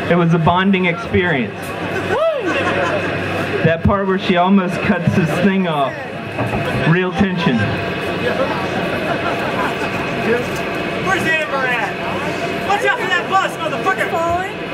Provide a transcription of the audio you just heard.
It was a bonding experience. That part where she almost cuts his thing off. Real tension. Where's Amber at? Watch out for that bus, motherfucker! Falling.